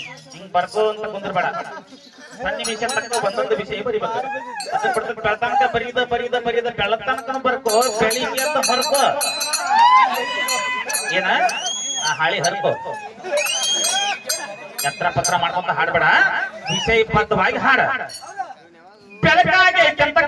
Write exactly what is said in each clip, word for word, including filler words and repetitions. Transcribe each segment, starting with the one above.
ಹಿಂಗ್ ಬರ್ಕೋ ಅಂತ ಕುಂದ್ರಬೇಡ. ಸನ್ನಿವೇಶ ತಕ್ಕ ಒಂದೊಂದು ವಿಷಯ ಬರಿಬೇಕು. ಅದನ್ನ ಬಿಡ್ತಕ್ಕ ಬೆಳತನಕ ಬರೀದ ಬರೀದ ಬರೀದ ಬೆಳತನಕನು ಬರ್ಕೋ, ಬೆಳಿಗ್ಗೆ ಅಂತ ಬರ್ಕೋ. ಏನ ಆ ಹಾಳಿ ಹರ್ಕೋ, ಎತ್ರ ಪತ್ರ ಮಾಡ್ಕೊಂತ ಹಾಡ್ಬೇಡ, ವಿಷಯ ಬದ್ಧವಾಗಿ ಹಾಡ. ಬೆಳಕಾಗೆ ಕೆಂತ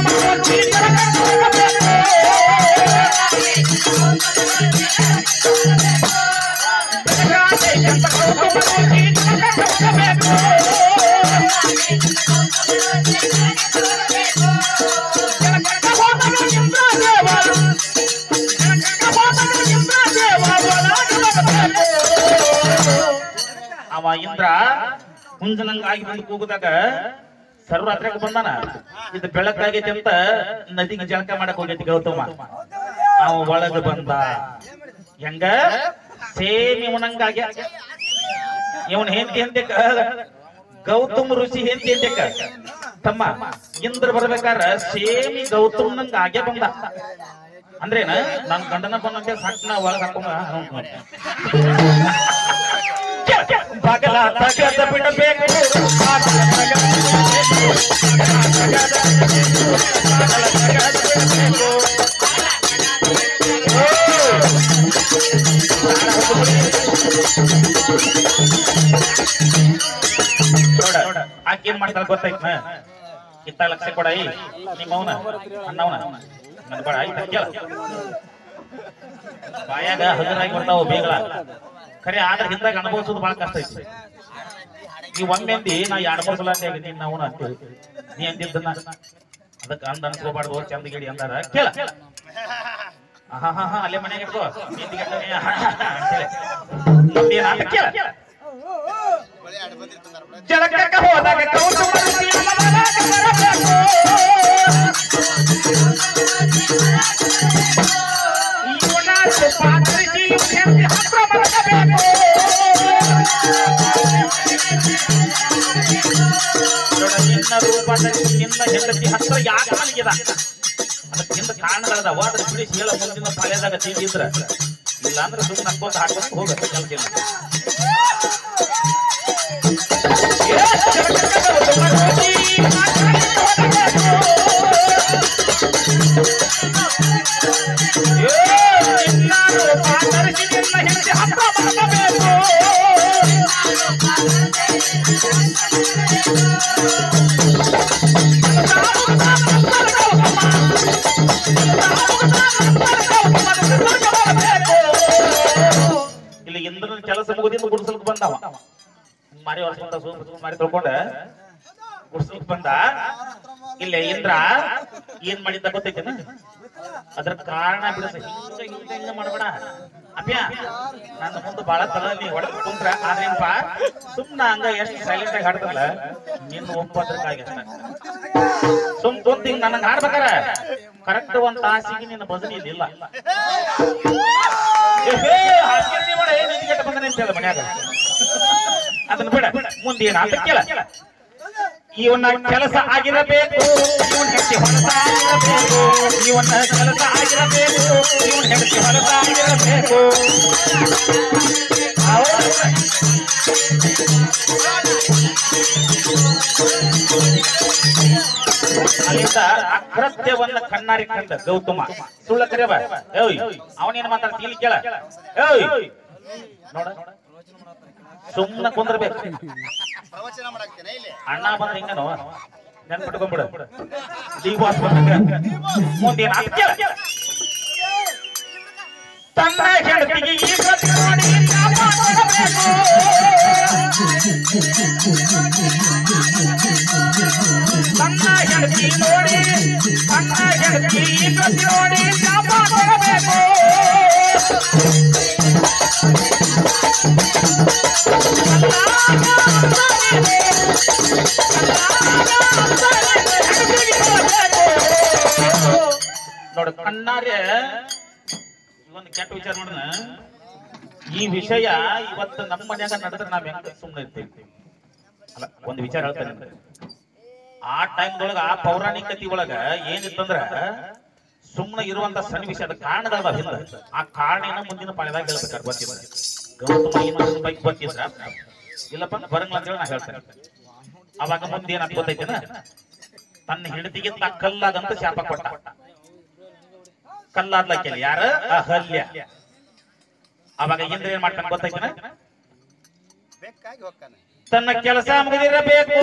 ಅವ ಇಂದ್ರ ಹುಂಜನಂಗಾಗಿ ಬಂದು ಕೂಗುದಾಗ ಸರ್ವರಾತ್ರಿಗೆ ಬಂದಾನ. ಇದು ಬೆಳಕಾಗೈತಿ ಅಂತ ನದಿಗೆ ಜಳಕ ಮಾಡಕ್ ಹೋಗೈತಿ ಗೌತಮ. ಅವ ಒಳಗ ಬಂದ. ಹೆಂಗ ಸೇಮ್ ಇವನಂಗಾಗ ಇವನ್ ಹೆಂಡತಿ ಹೆಂಡಕ ಗೌತಮ ಋಷಿ ಹೆಂಡತಿ ಹೆಂಡಕ ತಮ್ಮ ಇಂದ್ರ ಬರ್ಬೇಕಾರ ಸೇಮ್ ಗೌತಮ್ನಂಗ ಆಗೇ ಬಂದ. ಅಂದ್ರೇನ ನನ್ ಗಂಡನ ಬಂದಂತೆ ಸಟ್ನ ಒಳಗ ಹಾಕೊಂಡ ಬಗಲ ತಗದ ಬಿಡಬೇಕು. ನೋಡ ಆಕೆ ಏನ್ ಮಾಡ್ತಾಳ ಗೊತ್ತಾಯ್ತ? ಇತ್ತ ಲಕ್ಷ ಕೊಡ ನಿಮ್ಮವನ ಅನ್ನವನ ಬೇಡ ಆಯ್ತ ಕೇಳ. ಬಾಯಾಗ ಹಗರಾಗಿ ಬರ್ತಾವ ಬೇಗಳ ಖರೆ, ಆದ್ರ ಹಿಂದಾಗ ಅನುಭವಿಸೋದು ಬಹಳ ಕಷ್ಟ ಐತಿ. ಈ ಒಮ್ಮೆಂದಿ ನಾ ಎರಡ್ ಮೂರ್ ಸಲ ಆಗಿದ್ದೀನಿ ನಾವು ಅಂತೇಳಿ ನೀ ಅಂದಿದ್ದನ್ನ ಅದಕ್ಕೆ ಅಂದ ಅನ್ಸ್ಕೋಬಾರ್ದು. ಚಂದ ಗಿಡಿ ಅಂದಾರ ಕೇಳ. ಹಾ ಹಾ ಹಾ ಅಲ್ಲೇ ಮನೆಗೆ ಇಟ್ಕೋ ಕೇಳ. ಜಲಕ ಹೋದಾಗ ನಿನ್ನ ರೂಪದಲ್ಲಿ ನಿನ್ನ ಹೆಂಡತಿ ಹತ್ರ ಯಾಕೆ ಮಲಗಿದ? ಅದಕ್ಕಿಂತ ಕಾರಣಗಳದಾವ. ಅದ್ರ ಬಿಡಿಸಿ ಹೇಳ ಮುಂದಿನ ಪಾಳ್ಯದಾಗ ತಿಂದಿದ್ರ ಇಲ್ಲ ಅಂದ್ರೆ ಸುಮ್ಮನೆ ನಕ್ಕೋತ ಹಾಕೋತ ಹೋಗತ್ತೆ ಕೆಲಸ. ಇಲ್ಲಿ ಇಂದ್ರನ ಕೆಲಸ ಮುಗಿದಿಂದ ಗುಡಿಸಲ್ಕ್ ಬಂದವ. ಮಾರಿ ವರ್ಷ ಮಾರಿ ತೊಳ್ಕೊಂಡ ಗುಡಿಸಲ್ಕ್ ಬಂದ. ಇಲ್ಲೇ ಇಂದ್ರ ಏನ್ ಮಾಡಿದ್ದ ಗೊತ್ತೈತೇನ? ಅದ್ರ ಕಾರಣ ಬಿಡಿಸ. ಹಿಂಗ ಹಿಂಗ ಹಿಂಗ ಮಾಡಬೇಡ ಅಪ್ಯ. ನನ್ನ ಮುಂದೆ ಬಾಳ ತಲ ನೀ ಹೊಡೆದ್ ಕುಂತ್ರ ಆದ್ರೇನಪ್ಪ ಸುಮ್ನ ಹಂಗ ಎಷ್ಟು ಸೈಲೆಂಟ್ ಆಗಿ ಹಾಡ್ತಲ್ಲ ನಿನ್ನ ಒಪ್ಪದ್ರಕ್ಕಾಗಿ ಅಷ್ಟ. ಸುಮ್ ಕುಂತ ಹಿಂಗ ನನಗೆ ಹಾಡ್ಬೇಕಾರ ಕರೆಕ್ಟ್ ಒಂದ್ ತಾಸಿಗೆ ನಿನ್ನ ಭಜನೆ ಇಲ್ಲ. ಹಾಸ್ಕಿ ಮಾಡ ಏನ್ ಹಿಂಗೆಟ್ಟ ಬಂದನೆ ಅಂತ ಹೇಳ ಮನ್ಯಾಗ. ಅದನ್ನ ಬಿಡ, ಮುಂದೆ ಏನಾತ ಕೇಳ. ಇವನ ಕೆಲಸ ಆಗಿರಬೇಕು, ಇವನ್ ಹೆಂಡತಿ ಹೊಲಸ ಆಗಿರಬೇಕು. ಇವನ ಕೆಲಸ ಆಗಿರಬೇಕು, ಇವನ್ ಹೆಂಡತಿ ಹೊಲಸ ಆಗಿರಬೇಕು. ಅಲ್ಲಿಂದ ಅಕೃತ್ಯವನ್ನ ಕಣ್ಣಾರಿ ಕಂಡ ಗೌತಮ ಸುಳ್ಳ ಕರೆಯವ. ಏಯ್ ಅವನೇನ್ ಮಾತಾಡ್ತಿ ಇಲ್ಲಿ ಕೇಳ. ಏಯ್ ನೋಡ ಸುಮ್ಮನೆ ಕುಂದ್ರಬೇಕು. ಅಣ್ಣ ಬಂದ್ರೆ ಹಿಂಗನೋ ನೆನ್ಪಿಟ್ಕೊಂಡ್ಬಿಡು. ಡಿವಾಸ್ ಬಂದಾಗ ಮುಂದೇನ ತನ್ನ ಹೆಂಡತಿಗೆ ಈ ಪ್ರತಿ ನೋಡಿ ತನ್ನ ಹೆಂಡತಿ ನೋಡಿ ತನ್ನ ಹೆಂಡತಿ ಈ ಪ್ರತಿ ನೋಡಿ ಕಾಪಾಡಬೇಕು. ನೋಡ ಕಣ್ಣಾರೆ ಒಂದು ಕೆಟ್ಟ ವಿಚಾರ ನೋಡೋಣ. ಈ ವಿಷಯ ಇವತ್ತು ನಮ್ಮ ಮನ್ಯಾಗ ನಡೆದ್ರೆ ನಾವ್ ಹೆಂಗ ಸುಮ್ಮನೆ ಇರ್ತೀವಿ ಅಲ್ಲ. ಒಂದು ವಿಚಾರ ಹೇಳ್ತೇನೆ. ಆ ಟೈಮ್ದೊಳಗ ಆ ಪೌರಾಣಿಕತೆ ಒಳಗ ಏನಿತ್ತಂದ್ರ ಸುಮ್ಮನೆ ಇರುವಂತ ಸನ್ನಿವೇಶದ ಕಾರಣಗಳದ ಹಿಂದ. ಆ ಕಾರಣ ಮುಂದಿನ ಪಾಳ್ಯದಾಗ ಹೇಳ್ಬೇಕಾದ್ರೆ ಗೊತ್ತಿಲ್ಲ. ಗೌತಮ ಬೈಕ್ ಗೊತ್ತಿದ್ರ ಇಲ್ಲಪ್ಪ ಬರಂಗಿಲ್ಲ ಅಂತ ಹೇಳಿ ನಾ ಹೇಳ್ತೇನೆ. ಅವಾಗ ಮುಂದೆ ಏನ್ ಗೊತ್ತೈತೇನ, ತನ್ನ ಹೆಂಡತಿಗಿಂತ ಕಲ್ಲಾದಂತ ಶಾಪ ಕೊಟ್ಟ. ಕಲ್ಲಾದ್ಲಕ್ಕೆ ಯಾರ ಅಹಲ್ಯ. ಅವಾಗ ಇಂದ್ರ ಏನ್ ಮಾಡ್ತಾನೆ ಗೊತ್ತೈತೇನ, ತನ್ನ ಕೆಲಸ ಮುಗಿದಿರಬೇಕು,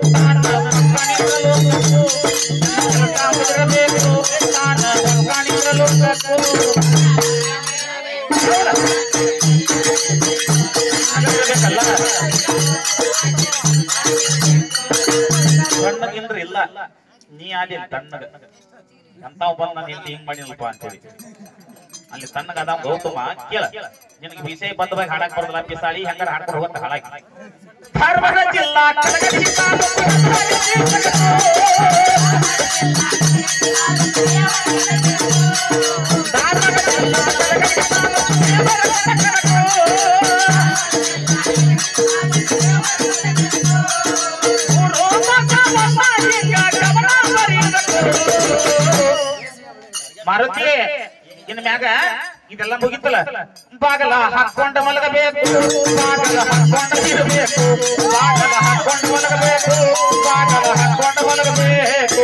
ತಣ್ಣಗಿಂದ್ರ ಇಲ್ಲ ನೀ ಆದಿ ತಣ್ಣಗ ಎಂತಾವ್ ಬಂದ ನಾನು ಹಿಂದೆ ಹಿಂಗ್ ಮಾಡಿನಲ್ಪ ಅಂತೇಳಿ ಅಲ್ಲಿ ತಣ್ಣಗ ಅದಾವ ಗೌತಮ. ಕೇಳ, ನಿನಗೆ ವಿಷಯ ಬದ್ಧವಾಗಿ ಹಾಡಕ್ ಬರೋದಿಲ್ಲ, ಪಿಸಾಳಿ ಹೆಂಗಾರ ಹಾಡ್ಕೊಂಡು ಹೋಗತ್ತ ಹಾಳಾಗಿ. ಧಾರವಾಡ ಜಿಲ್ಲಾ ಕಲಗಟ್ಟಿ ತಾಲೂಕು ಮಾರುತಿ. ಇನ್ ಮ್ಯಾಗ ಇದೆಲ್ಲ ಮುಗಿತಲ್ಲ, ಬಾಗಲ ಹಾಕೊಂಡ ಮಲಗಬೇಕು, ಬಾಗಲ ಹಾಕೊಂಡ ಇರಬೇಕು, ಬಾಗಲ ಹಾಕೊಂಡ ಮಲಗಬೇಕು, ಬಾಗಲ ಹಾಕೊಂಡ ಮಲಗಬೇಕು.